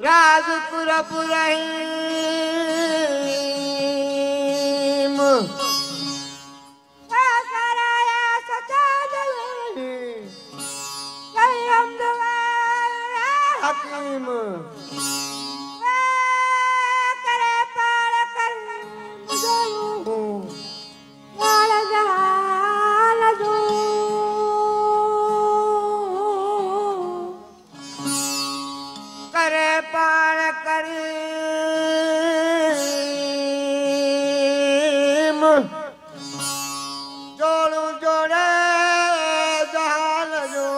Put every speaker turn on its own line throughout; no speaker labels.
राजपुरप रहीम कराया सचादल हकीम करे पाल कर वाल जहाल जो करे पाल करीम जोड़ू जोड़े जहाल जो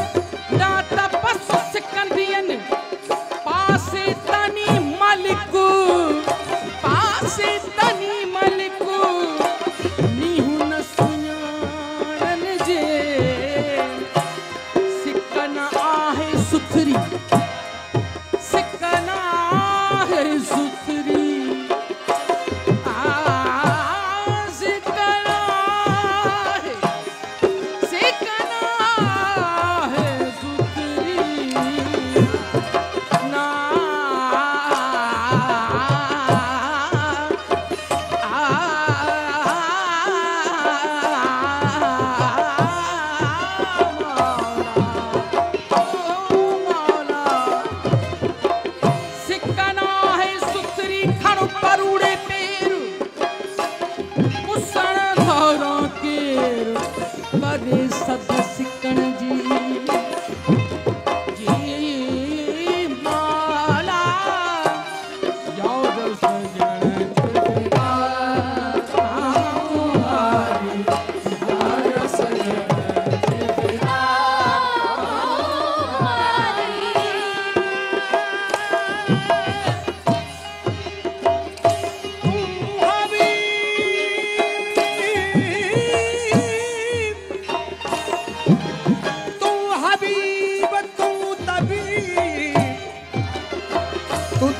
Maliku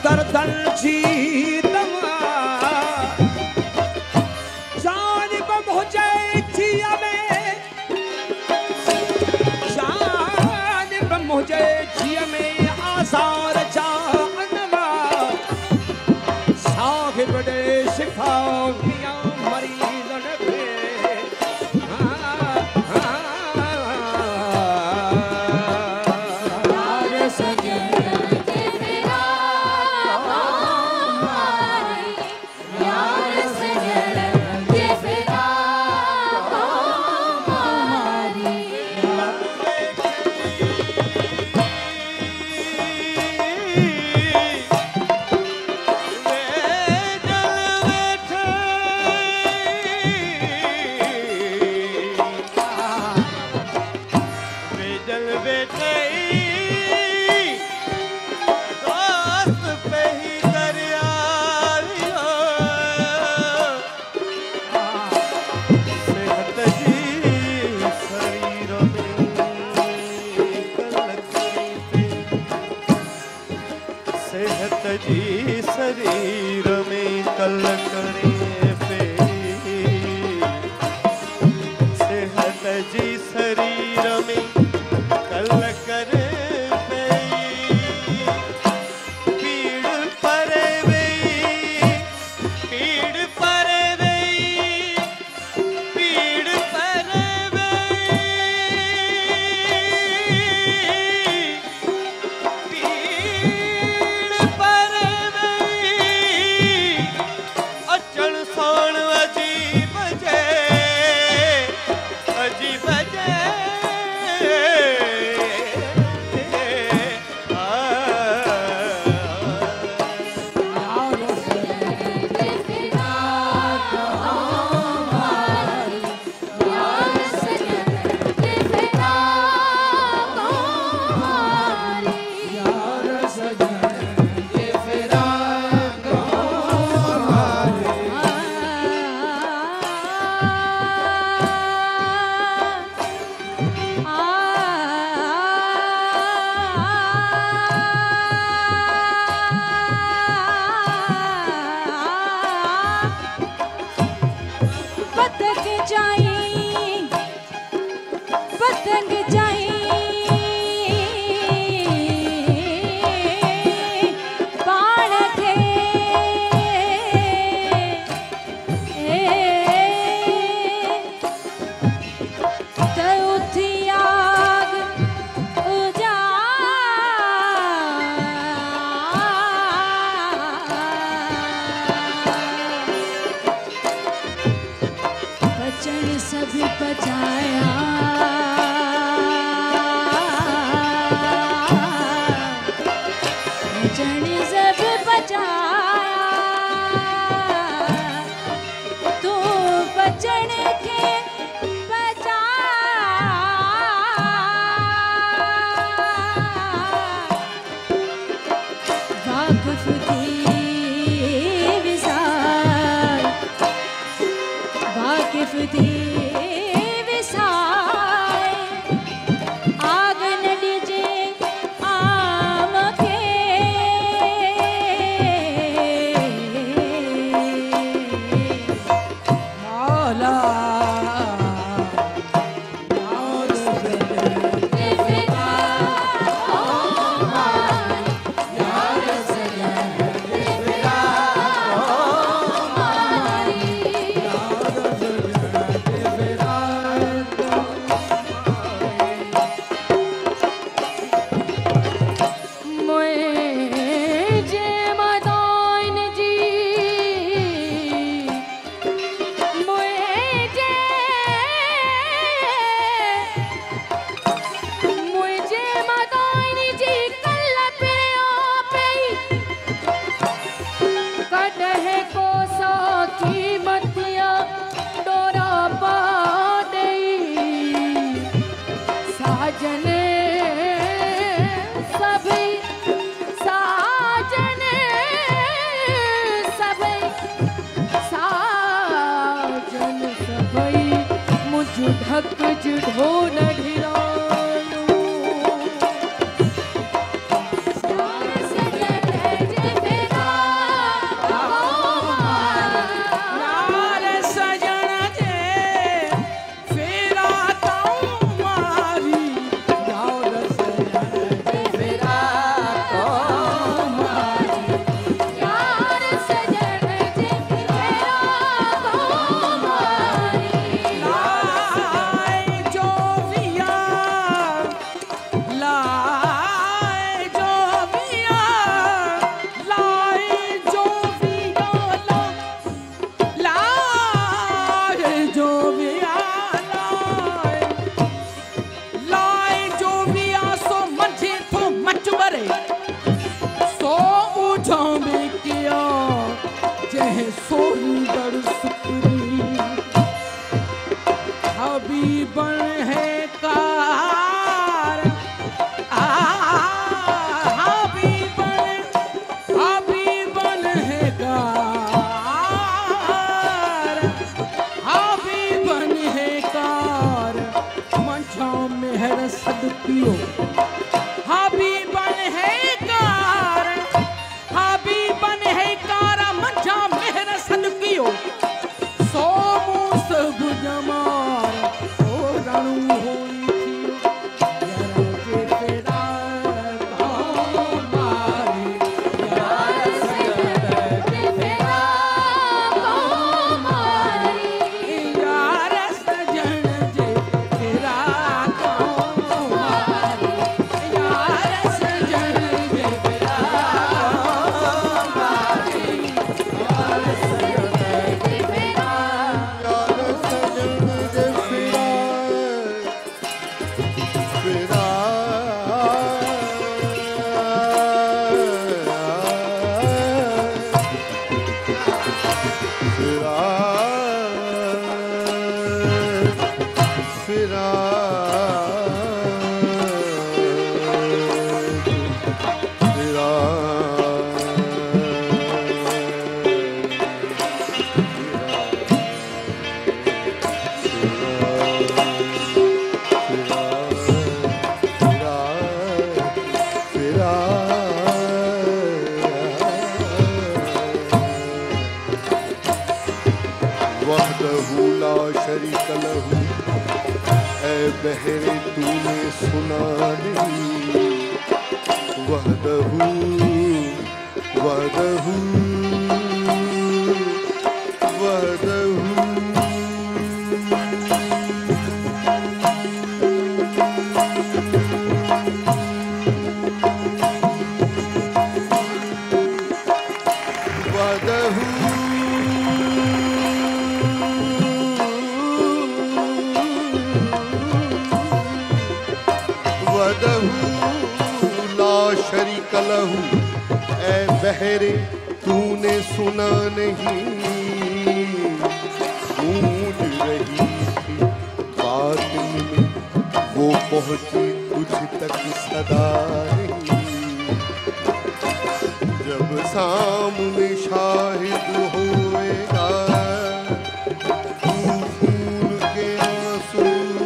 गर्दन जीतवा जान बमुझे जिया में जान बमुझे जिया में आजार जानवा साहिब दे शिफा मियां मरीज पे
जी शरीर में कल करे पे सेहत जी शरीर में कल करे पे पीड़ परे वही पीड़ परे वही पीड़ परे वही अचण सोण अजीब जे अजीब जे
सभी बचाया बचन सभी बचाया तू बचन के बचा वाकफ थी विशाल वाकिफ थी ढक जुढ़ो न ढिरायो
में किया जह सुंदर सुकरी हबीबन है कार हबीबन है कार हबीबन है कार मंझा मेहर सदकियो हबीबन है कार हबीबन है कार मंझा मेहर सदकियो सोमू सब जमार ओ रणु होई
बहरे तूने सुना नहीं वहदहू वहदहू वहदहू शरीक लहू ऐ बहरे तूने सुना नहीं गूंज रही थी बात में वो पहुंची तुझ तक सदा नहीं जब सामने शाहिद होएगा तू खून के आंसू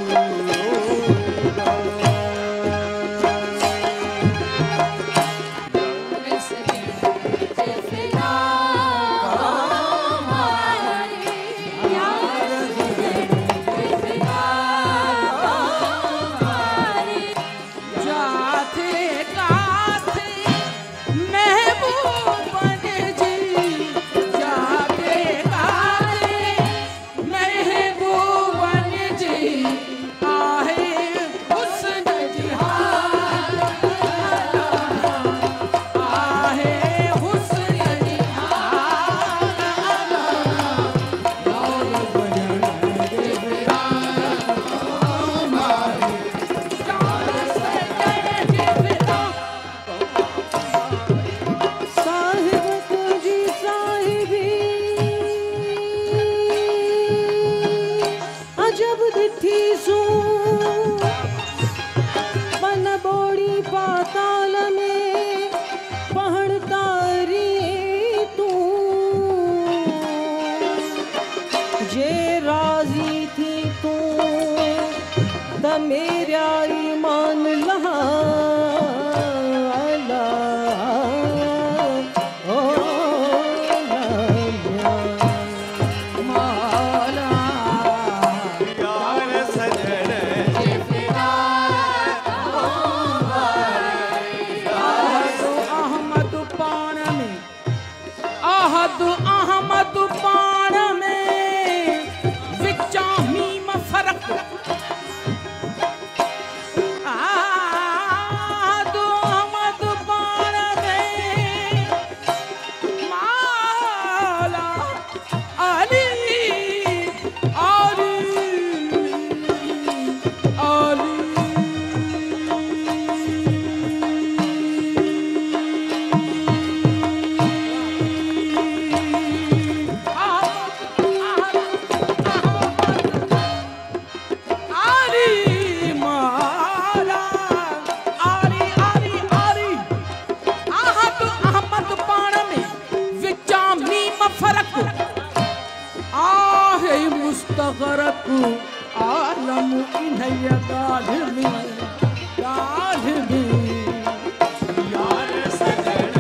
मेरा ईमान लहा
गरक आलम इन्हैया गाढ़ में यार सजन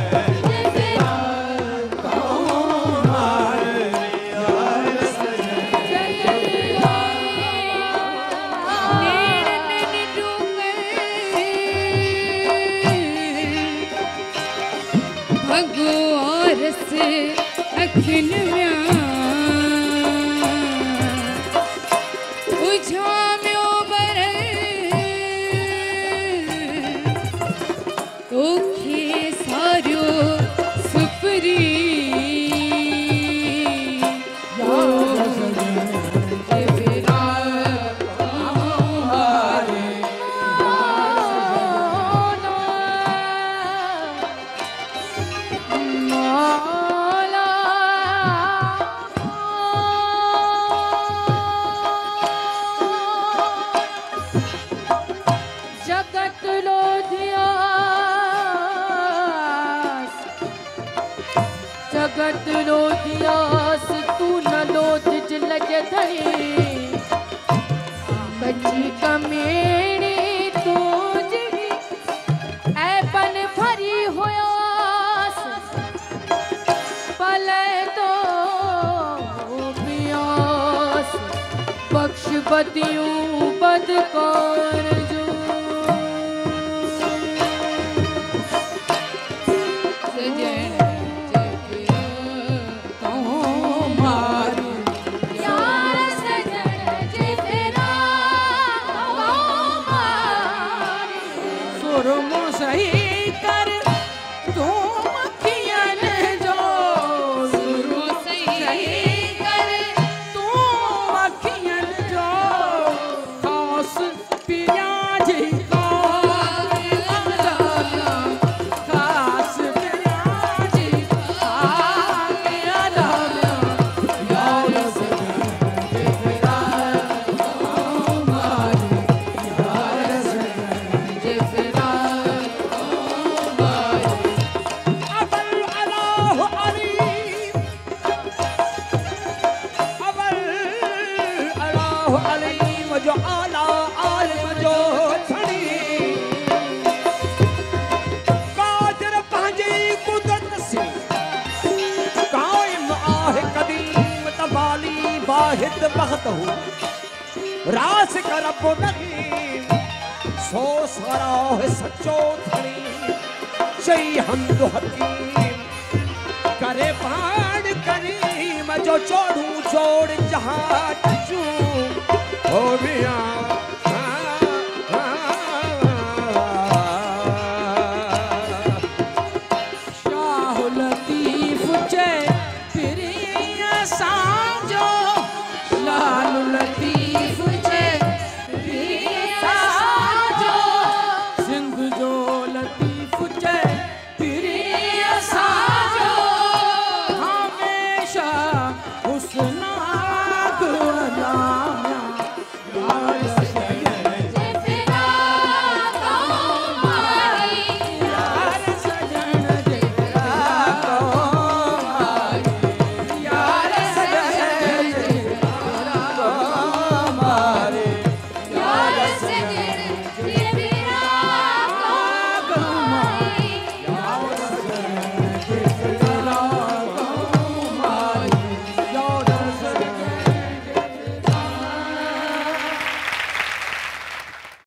अखिन उझाम्यो बर ओखे सारो सुपरी जगत लोधियास तू न लोध लज धरी बची कमेड़ी तू जड़ी ऐपन भरी होयास पले तो पियास बख्श बदियूं बदकार जो जो आला आलिम जो छड़ी कादिर पंहिंजी कुदरत से काइम आहे कदीम तबाली वाहिद बख्त हो रास कर रब नहीं सो सारा है सच्चो थड़ी चई हमद हकीम करे पाण करीम जो चोड़ू चोड़ जहां चू हो गया